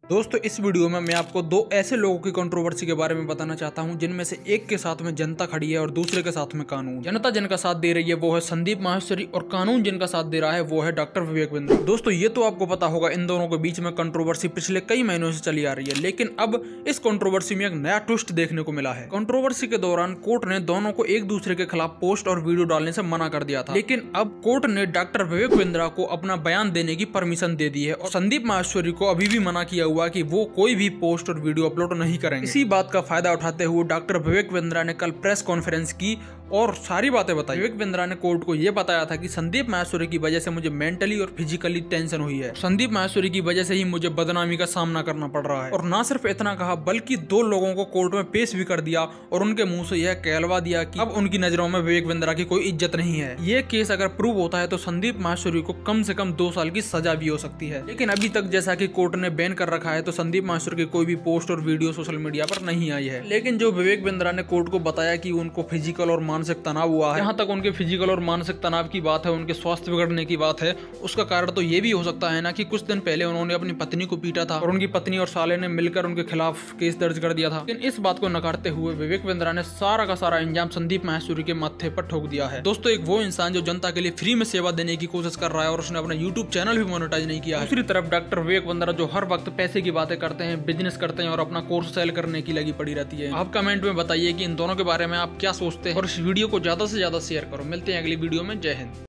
दोस्तों इस वीडियो में मैं आपको दो ऐसे लोगों की कंट्रोवर्सी के बारे में बताना चाहता हूं जिनमें से एक के साथ में जनता खड़ी है और दूसरे के साथ में कानून। जनता जिनका साथ दे रही है वो है संदीप माहेश्वरी और कानून जिनका साथ दे रहा है वो है डॉक्टर विवेक बिंद्रा। दोस्तों ये तो आपको पता होगा इन दोनों के बीच में कंट्रोवर्सी पिछले कई महीनों से चली आ रही है, लेकिन अब इस कंट्रोवर्सी में एक नया ट्विस्ट देखने को मिला है। कंट्रोवर्सी के दौरान कोर्ट ने दोनों को एक दूसरे के खिलाफ पोस्ट और वीडियो डालने से मना कर दिया था, लेकिन अब कोर्ट ने डॉक्टर विवेक बिंद्रा को अपना बयान देने की परमिशन दे दी है और संदीप माहेश्वरी को अभी भी मना किया हुआ कि वो कोई भी पोस्ट और वीडियो अपलोड नहीं करेंगे। इसी बात का फायदा उठाते हुए डॉक्टर विवेक बिंद्रा ने कल प्रेस कॉन्फ्रेंस की और सारी बातें बताई। विवेक बिंद्रा ने कोर्ट को यह बताया था कि संदीप माहेश्वरी की वजह से मुझे मेंटली और फिजिकली टेंशन हुई है। संदीप माहेश्वरी की वजह से ही मुझे बदनामी का सामना करना पड़ रहा है। और ना सिर्फ इतना कहा बल्कि दो लोगों को कोर्ट में पेश भी कर दिया और उनके मुंह से यह कहलवा दिया कि अब उनकी नजरों में विवेक बिंद्रा की कोई इज्जत नहीं है। ये केस अगर प्रूव होता है तो संदीप माहेश्वरी को कम से कम 2 साल की सजा भी हो सकती है। लेकिन अभी तक जैसा कि कोर्ट ने बैन कर रखा है तो संदीप माहेश्वरी की कोई भी पोस्ट और वीडियो सोशल मीडिया पर नहीं आई है। लेकिन जो विवेक बिंद्रा ने कोर्ट को बताया कि उनको फिजिकल और मानसिक तनाव हुआ है, जहां तक उनके फिजिकल और मानसिक तनाव की बात है, उनके स्वास्थ्य बिगड़ने की बात है, उसका कारण तो ये भी हो सकता है ना कि कुछ दिन पहले उन्होंने अपनी पत्नी को पीटा था और उनकी पत्नी और साले ने मिलकर उनके खिलाफ केस दर्ज कर दिया था। लेकिन इस बात को नकारते हुए विवेक बिंद्रा ने सारा का सारा इंजाम संदीप माहेश्वरी के माथे पर ठोक दिया है। दोस्तों एक वो इंसान जो जनता के लिए फ्री में सेवा देने की कोशिश कर रहा है और उसने अपना यूट्यूब चैनल भी मोनेटाइज नहीं किया है। दूसरी तरफ डॉक्टर विवेक बिंद्रा जो हर वक्त पैसे की बातें करते हैं, बिजनेस करते हैं और अपना कोर्स सेल करने की लगी पड़ी रहती है। आप कमेंट में बताइए कि इन दोनों के बारे में आप क्या सोचते हैं और इस वीडियो को ज्यादा से ज्यादा शेयर करो। मिलते हैं अगली वीडियो में। जय हिंद।